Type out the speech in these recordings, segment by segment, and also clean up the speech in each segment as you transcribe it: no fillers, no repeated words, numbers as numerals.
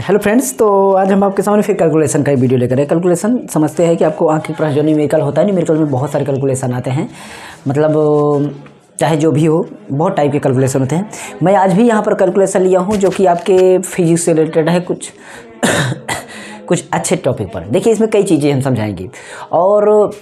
Hello friends, तो आज हम आपके सामने फिर कैलकुलेशन का एक वीडियो लेकर आए। कैलकुलेशन समझते हैं कि आपको आँख के पास जो न्यूमेरिकल होता है, न्यूमेरिकल में बहुत सारे कैलकुलेशन आते हैं। मतलब चाहे जो भी हो, बहुत टाइप के कैलकुलेशन होते हैं। मैं आज भी यहाँ पर कैलकुलेशन लिया हूँ जो कि आपके फिजिक्स से रिलेटेड है, कुछ कुछ अच्छे टॉपिक पर। देखिए, इसमें कई चीज़ें हम समझाएंगे और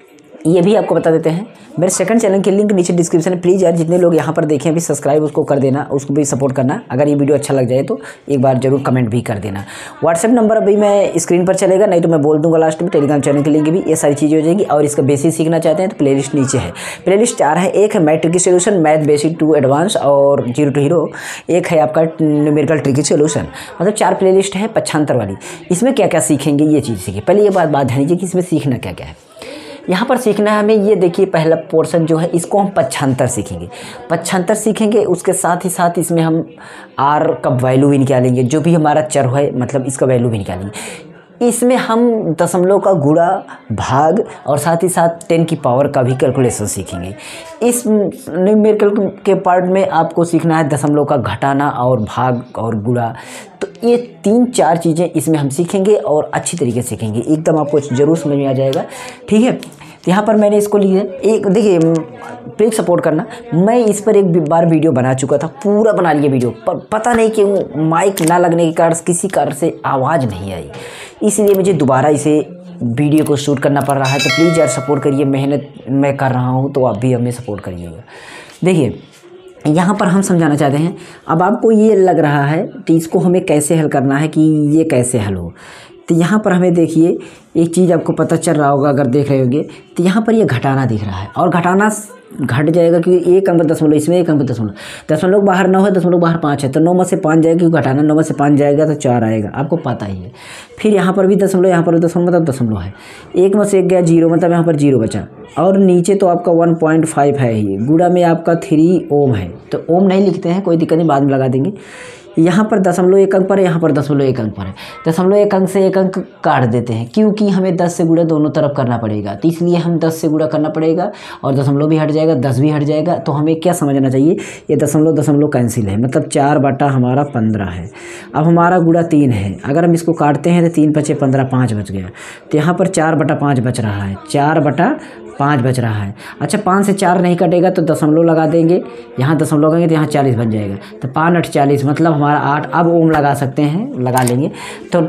ये भी आपको बता देते हैं। मेरे सेकंड चैनल की लिंक नीचे डिस्क्रिप्शन में, प्लीज़ यार जितने लोग यहाँ पर देखें अभी सब्सक्राइब उसको कर देना, उसको भी सपोर्ट करना। अगर ये वीडियो अच्छा लग जाए तो एक बार जरूर कमेंट भी कर देना। व्हाट्सएप नंबर अभी मैं स्क्रीन पर चलेगा, नहीं तो मैं बोल दूंगा लास्ट में। टेलीग्राम चैनल की लिंक भी, ये सारी चीज़ें हो जाएंगी। और इसका बेसिक सीखना चाहते हैं तो प्लेलिस्ट नीचे है। प्लेलिस्ट 4 है। एक है math tricky solution, math basic to advance और जीरो टू हीरो। एक है आपका न्यूमेरिकल ट्रिकी सोल्यूशन। मतलब 4 प्लेलिस्ट है पक्षांतर वाली। इसमें क्या क्या सीखेंगे ये चीज़ सीखिए। पहले ये बात ध्यान दीजिए कि इसमें सीखना क्या क्या है। यहाँ पर सीखना है हमें, ये देखिए पहला पोर्शन जो है इसको हम पक्षांतर सीखेंगे। पक्षांतर सीखेंगे, उसके साथ ही साथ इसमें हम आर का वैल्यू भी निकालेंगे, जो भी हमारा चर है मतलब इसका वैल्यू भी निकालेंगे। इसमें हम दशमलव का गुणा, भाग और साथ ही साथ 10 की पावर का भी कैलकुलेशन सीखेंगे। इस न्यूमेरिकल के पार्ट में आपको सीखना है दशमलव का घटाना और भाग और गुणा। तो ये 3-4 चीज़ें इसमें हम सीखेंगे और अच्छी तरीके से सीखेंगे, एकदम आपको ज़रूर समझ में आ जाएगा। ठीक है, तो यहाँ पर मैंने इसको लिया एक, देखिए प्लीज़ सपोर्ट करना। मैं इस पर एक बार वीडियो बना चुका था, पूरा बना लिया वीडियो, पर पता नहीं क्यों माइक ना लगने के कारण किसी कारण से आवाज़ नहीं आई, इसलिए मुझे दोबारा इसे वीडियो को शूट करना पड़ रहा है। तो प्लीज़ यार सपोर्ट करिए, मेहनत मैं कर रहा हूँ तो आप भी हमें सपोर्ट करिएगा। देखिए, यहाँ पर हम समझाना चाहते हैं। अब आपको ये लग रहा है कि इसको हमें कैसे हल करना है, कि ये कैसे हल हो। तो यहाँ पर हमें देखिए एक चीज़ आपको पता चल रहा होगा, अगर देख रहे होंगे तो यहाँ पर ये घटाना दिख रहा है और घटाना घट जाएगा क्योंकि एक अंक दशमलव, इसमें एक अंक दशमलव, दशमलव बाहर 9 है, दशमलव बाहर 5 है, तो 9 में से 5 जाएगा क्योंकि घटाना 9 में से 5 जाएगा तो 4 आएगा, आपको पता ही है। फिर यहाँ पर भी दशमलव, यहाँ पर दशमलव मतलब दशमलव है, 1 में से 1 गया 0, मतलब यहाँ पर 0 बचा। और नीचे तो आपका 1.5 है ही, गुणा में आपका 3 ओम है, तो ओम नहीं लिखते हैं, कोई दिक्कत नहीं, बाद में लगा देंगे। यहाँ पर दशमलव 1 अंक पर है, यहाँ पर दशमलव 1 अंक पर है। दशमलव 1 अंक से 1 अंक काट देते हैं क्योंकि हमें 10 से गुणा दोनों तरफ करना पड़ेगा, तो इसलिए हम 10 से गुणा करना पड़ेगा और दशमलव भी हट जाएगा, 10 भी हट जाएगा। तो हमें क्या समझना चाहिए, ये दशमलव दशमलव कैंसिल है, मतलब 4 बटा हमारा 15 है। अब हमारा गुणा 3 है, अगर हम इसको काटते हैं तो 3 बचे 15, 5 बच गया। तो यहाँ पर 4 बटा 5 बच रहा है, 4 बटा 5 बच रहा है। अच्छा, 5 से 4 नहीं कटेगा तो दशमलव लगा देंगे, यहाँ दशमलव लगाएंगे तो यहाँ 40 बन जाएगा, तो 5 8 40, मतलब हमारा 8। अब ओम लगा सकते हैं, लगा लेंगे, तो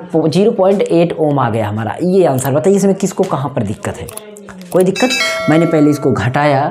0.8 ओम आ गया हमारा। ये आंसर बताइए, इसमें किसको कहाँ पर दिक्कत है? कोई दिक्कत? मैंने पहले इसको घटाया,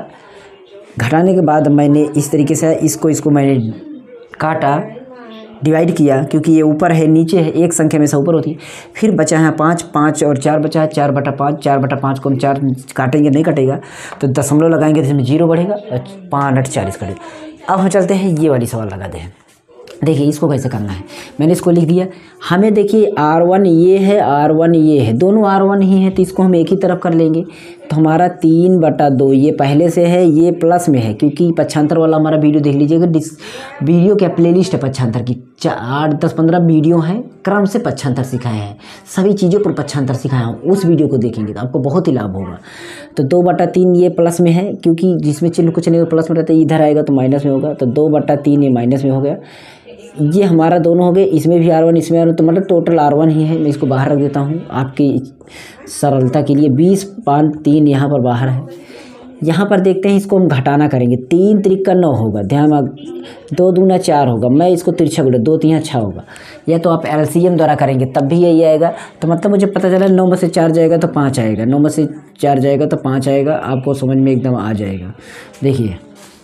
घटाने के बाद मैंने इस तरीके से इसको मैंने काटा, डिवाइड किया, क्योंकि ये ऊपर है नीचे है, एक संख्या में से ऊपर होती है। फिर बचा है 5, 5 और 4 बचा है, 4 बटा 5, 4 बटा 5 को हम 4 काटेंगे, नहीं कटेगा, तो दशमलव लगाएंगे तो इसमें 0 बढ़ेगा और 5 8 40 कटेगा। अब हम चलते हैं ये वाली सवाल लगाते हैं। देखिए इसको कैसे करना है, मैंने इसको लिख दिया। हमें देखिए R1 ये है, R1 ये है, दोनों R1 ही है, तो इसको हम एक ही तरफ कर लेंगे। तो हमारा 3 बटा 2 ये पहले से है, ये प्लस में है क्योंकि पक्षांतर वाला हमारा वीडियो देख लीजिएगा। वीडियो क्या प्लेलिस्ट है पक्षांतर की, 8 10 15 वीडियो हैं, क्रम से पक्षांतर सिखाए हैं, सभी चीज़ों पर पक्षांतर सिखाया हूँ। उस वीडियो को देखेंगे तो आपको बहुत ही लाभ होगा। तो 2 बटा 3 ये प्लस में है क्योंकि जिसमें चिन्ह कुछ नहीं प्लस में रहता है, इधर आएगा तो माइनस में होगा, तो 2 बटा 3 ये माइनस में हो गया। ये हमारा दोनों हो गए, इसमें भी R1 इसमें R1, तो मतलब टोटल R1 ही है। मैं इसको बाहर रख देता हूँ आपकी सरलता के लिए। 20.3 यहाँ पर बाहर है। यहाँ पर देखते हैं, इसको हम घटाना करेंगे। 3 त्रिका 9 होगा, ध्यान, 2 दूना 4 होगा, मैं इसको तिरछा गुणा 2 3 6 होगा। या तो आप LCM द्वारा करेंगे तब भी यही आएगा। तो मतलब मुझे पता चला 9 में से 4 जाएगा तो 5 आएगा, 9 में से 4 जाएगा तो 5 आएगा, आपको समझ में एकदम आ जाएगा। देखिए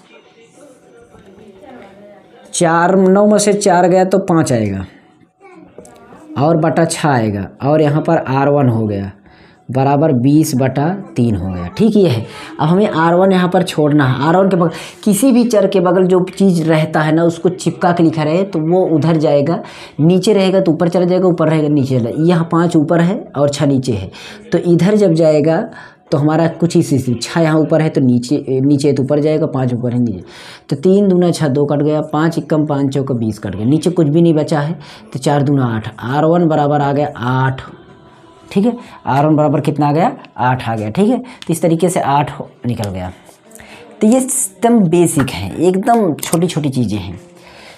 4, 9 में से 4 गया तो 5 आएगा और बटा 6 आएगा, और यहाँ पर R1 हो गया बराबर 20 बटा 3 हो गया। ठीक ये है। अब हमें R1 यहाँ पर छोड़ना है। R1 के बगल किसी भी चर के बगल जो चीज़ रहता है ना, उसको चिपका के लिखा रहे तो वो उधर जाएगा, नीचे रहेगा तो ऊपर चला जाएगा, ऊपर रहेगा नीचे चला। यहाँ 5 ऊपर है और 6 नीचे है, तो इधर जब जाएगा तो हमारा कुछ ही चीज़, 6 यहाँ ऊपर है तो नीचे तो ऊपर जाएगा, 5 ऊपर है नीचे, तो 3 दूना 6 2 कट गया, 5 एकम 5 चौका 20 कट गया, नीचे कुछ भी नहीं बचा है, तो 4 दूना 8, R1 बराबर आ गया 8। ठीक है, R1 बराबर कितना आ गया, 8 आ गया। ठीक है, तो इस तरीके से 8 निकल गया। तो ये एकदम बेसिक है, एकदम छोटी छोटी चीज़ें हैं।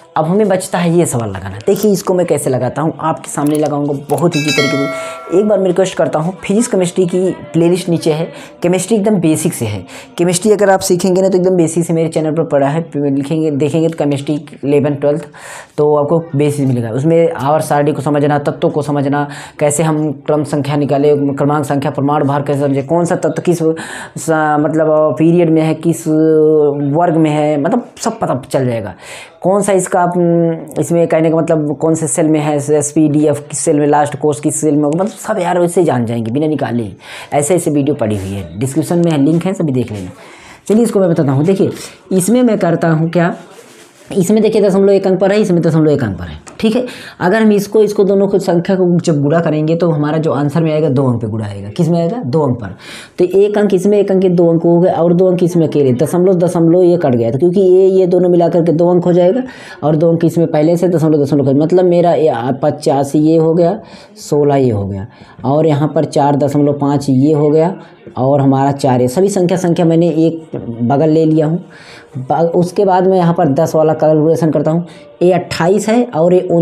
अब हमें बचता है ये सवाल लगाना। देखिए इसको मैं कैसे लगाता हूँ, आपके सामने लगाऊंगा बहुत ईजी तरीके से। एक बार मैं रिक्वेस्ट करता हूँ, फिजिक्स केमिस्ट्री की प्लेलिस्ट नीचे है, केमिस्ट्री एकदम बेसिक से है। केमिस्ट्री अगर आप सीखेंगे ना तो एकदम बेसिक से मेरे चैनल पर पड़ा है, लिखेंगे देखेंगे तो केमिस्ट्री 11 12 तो आपको बेसिक मिलेगा। उसमें आवर्त सारणी को समझना, तत्वों को समझना, कैसे हम क्रम संख्या निकाले, क्रमांक संख्या, प्रमाण भार कैसे समझे, कौन सा तत्व किस मतलब पीरियड में है, किस वर्ग में है, मतलब सब पता चल जाएगा। कौन सा इसका इसमें कहने का मतलब कौन से सेल में है, SPDF किस सेल में, लास्ट कोर्स किस सेल में, मतलब सब यार वैसे जान जाएंगे बिना निकाले। ऐसे ऐसे वीडियो पड़ी हुई है, डिस्क्रिप्शन में लिंक है, सभी देख लेना। चलिए इसको मैं बताता हूँ। देखिए इसमें मैं करता हूँ क्या, इसमें देखिए 0.1 अंक पर है, इसमें 0.1 अंक पर है, ठीक है। अगर हम इसको दोनों को संख्या को जब गुणा करेंगे तो हमारा जो आंसर में आएगा 2 अंक पे गुणा आएगा। किस में आएगा? 2 अंक पर। तो 1 अंक इसमें, 1 अंक के 2 अंक हो गए, और 2 अंक इसमें अकेले दशमलव ये कट गया था, क्योंकि ये दोनों मिलाकर के 2 अंक हो जाएगा, और 2 अंक इसमें पहले से दशमलव मतलब मेरा 85 ये हो गया, 16 ये हो गया, और यहाँ पर 4.5 ये हो गया, और हमारा 4 है। सभी संख्या मैंने एक बगल ले लिया हूँ। उसके बाद मैं यहाँ पर 10 वाला कैलकुलेशन करता हूँ। ये 28 है और ये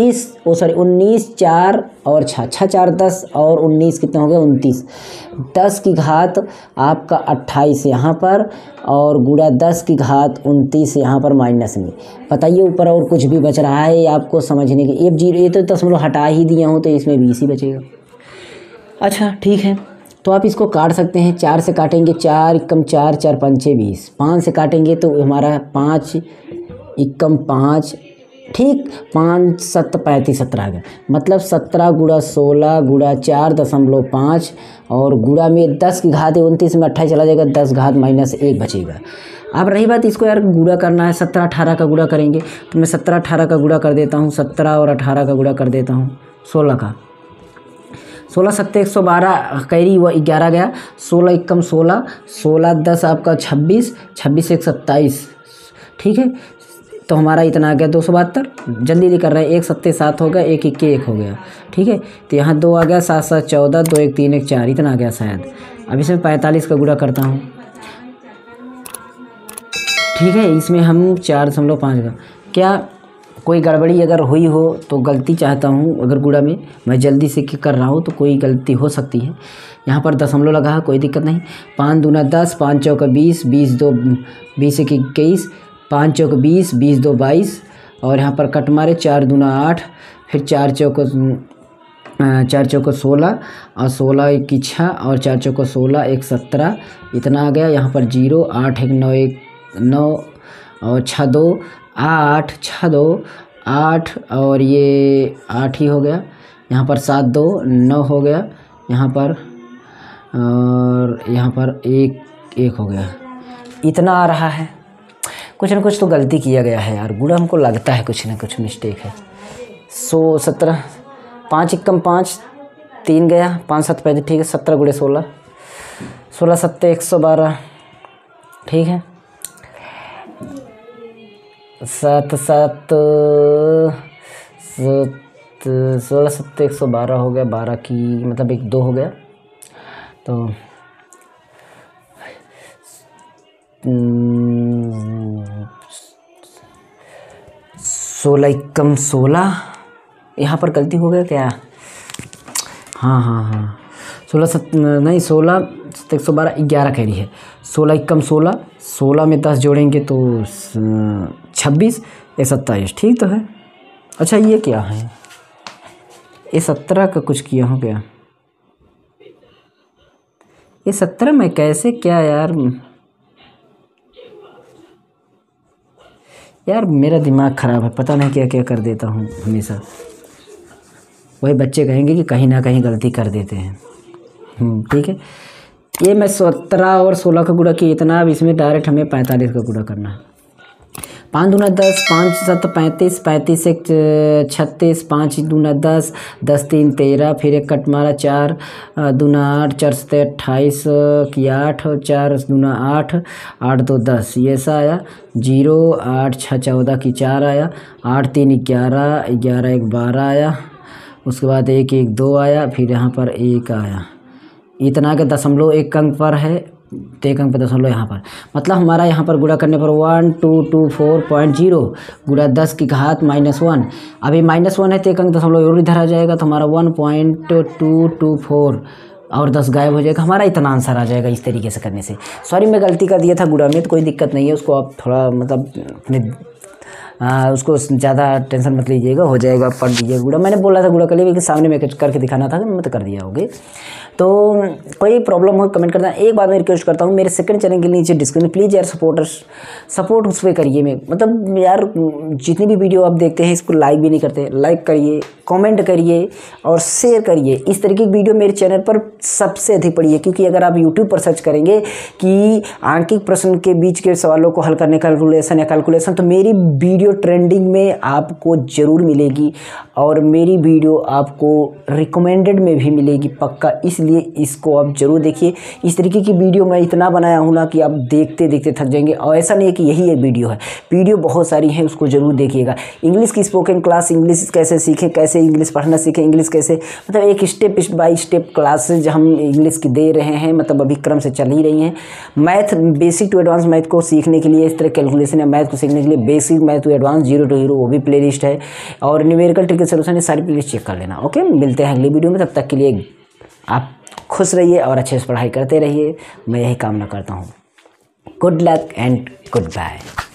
19 4 और 6 4 10 और 19 कितने हो गए? 29। 10 की घात आपका 28 यहाँ पर, और गुणा 10 की घात 29 यहाँ पर माइनस में। बताइए ऊपर और कुछ भी बच रहा है आपको समझने के? ये तो दशमलव हटा ही दिया हूँ, तो इसमें 20 ही बचेगा। अच्छा ठीक है, तो आप इसको काट सकते हैं। 4 से काटेंगे, 4 एकम 4, 4 पंचे 20। 5 से काटेंगे तो हमारा 5 एकम 5, ठीक, 5 7 35 17 आ गया। मतलब 17 गुणा 16 गुणा 4.5 और गुणा में 10 की घात 29 में 28 चला जाएगा, 10 घात माइनस 1 बचेगा। अब रही बात इसको यार गुणा करना है, 17 18 का गुणा करेंगे, तो मैं 17 18 का गुणा कर देता हूँ, 17 और 18 का गुणा कर देता हूँ 16 का। 16 7 112 कैरी हुआ 11 गया, 16 एकम 16, 16 10 आपका 26, 26 1 27, ठीक है। तो हमारा इतना आ गया 272। जल्दी कर रहे हैं, 1 7 7 हो गया, 1 1 1 हो गया, ठीक है। तो यहाँ 2 आ गया, 7 7 14, 2 1 3 1 4, इतना आ गया शायद। अब इसमें 45 का गुणा करता हूँ, ठीक है। इसमें हम 4.5 का, क्या कोई गड़बड़ी अगर हुई हो तो गलती चाहता हूँ। अगर गुणा में मैं जल्दी से कर रहा हूँ तो कोई गलती हो सकती है। यहाँ पर दशमलव लगा है, कोई दिक्कत नहीं। 5 दूना 10, 5 चौका 20, 20 2 20 1 21, 5 चौका 20, 20 2 22, और यहाँ पर कट मारे 4 दूना 8, फिर 4 चौका 16, और 16 1 6, और 4 चौका 16 1 17, इतना आ गया। यहाँ पर 0 8 1 9 1 9, और 6 2 8 6 2 8, और ये 8 ही हो गया। यहाँ पर 7 2 9 हो गया, यहाँ पर, और यहाँ पर 1 1 हो गया। इतना आ रहा है। कुछ ना कुछ तो गलती किया गया है यार, गुणा हमको लगता है कुछ ना कुछ मिस्टेक है। 17 5 एकम 5 3 गया, 5 7 35, ठीक है। 17 गुणे 16, 16 7 112, ठीक है। 7 7 16 7 112 हो गया, 12 की मतलब 1 2 हो गया। तो 16 एकम 16, यहाँ पर गलती हो गया क्या? हाँ 16 7 नहीं 16 7 112 11 कह रही है। 16 एकम 16, 16 में 10 जोड़ेंगे तो 26 ये 27, ठीक तो है। अच्छा ये क्या है? ये 17 का कुछ किया हो क्या? ये 17 में कैसे क्या यार मेरा दिमाग ख़राब है, पता नहीं क्या क्या कर देता हूँ हमेशा। वही बच्चे कहेंगे कि कहीं ना कहीं गलती कर देते हैं। ठीक है, ये मैं 17 और 16 का गुणा किया इतना। अब इसमें डायरेक्ट हमें 45 का गुणा करना है। 5 दूना 10, 5 7 35, 35 1 36, 5 दूना 10, 10 3 13, फिर एक कट मारा 4 दूना 8, 4 7 28 की 8, 4 दूना 8, 8 2 10, ये सा आया। 0 8 6 14 की 4 आया। 8 3 11, 11 1 12 आया। उसके बाद 1 1 2 आया, फिर यहाँ पर 1 आया। इतना के 0.1 अंक पर है, तो एक अंक पे दशमलव यहाँ पर, मतलब हमारा यहाँ पर गुणा करने पर 1224.0 गुणा 10 की घात -1। अभी -1 है तो एक अंक दशमलव और इधर आ जाएगा, तो हमारा 1.224 और 10 गायब हो जाएगा, हमारा इतना आंसर आ जाएगा इस तरीके से करने से। सॉरी मैं गलती कर दिया था गुणा में, तो कोई दिक्कत नहीं है, उसको आप थोड़ा मतलब अपने उसको ज़्यादा टेंशन मत लीजिएगा, हो जाएगा, पढ़ लीजिएगा गुणा। मैंने बोला था गुणा कर लिए, लेकिन सामने में करके दिखाना था, मैं तो कर दिया होगे। तो कोई प्रॉब्लम हो कमेंट करना। एक बात मैं रिक्वेस्ट करता हूँ, मेरे सेकंड चैनल के नीचे डिस्क्रिप्शन प्लीज़ यार सपोर्ट उस पर करिए। मैं मतलब यार जितनी भी वीडियो आप देखते हैं इसको लाइक भी नहीं करते, लाइक करिए, कमेंट करिए और शेयर करिए। इस तरीके की वीडियो मेरे चैनल पर सबसे अधिक पड़ी है, क्योंकि अगर आप यूट्यूब पर सर्च करेंगे कि आंकिक प्रश्न के बीच के सवालों को हल करने कैलकुलेशन, तो मेरी वीडियो ट्रेंडिंग में आपको ज़रूर मिलेगी और मेरी वीडियो आपको रिकमेंडेड में भी मिलेगी पक्का। इसलिए इसको आप ज़रूर देखिए। इस तरीके की वीडियो मैं इतना बनाया हूँ ना कि आप देखते देखते थक जाएंगे, और ऐसा नहीं है कि यही एक वीडियो है, वीडियो बहुत सारी है, उसको ज़रूर देखिएगा। इंग्लिश की स्पोकन क्लास, इंग्लिश कैसे सीखें, कैसे इंग्लिश पढ़ना सीखें, इंग्लिश कैसे, मतलब एक स्टेप बाय स्टेप क्लासेज हम इंग्लिश की दे रहे हैं, मतलब अभी क्रम से चल ही रही हैं। Math basic to advance math को सीखने के लिए, इस तरह कैलकुलेशन या मैथ को सीखने के लिए basic math to advance 0 to hero वो भी प्लेलिस्ट है, और न्यूमेरिकल ट्रिक सॉल्यूशन ये सारी प्लेलिस्ट चेक कर लेना। ओके, मिलते हैं अगली वीडियो में, तब तक के लिए आप खुश रहिए और अच्छे से पढ़ाई करते रहिए, मैं यही कामना करता हूँ। Good luck and good bye.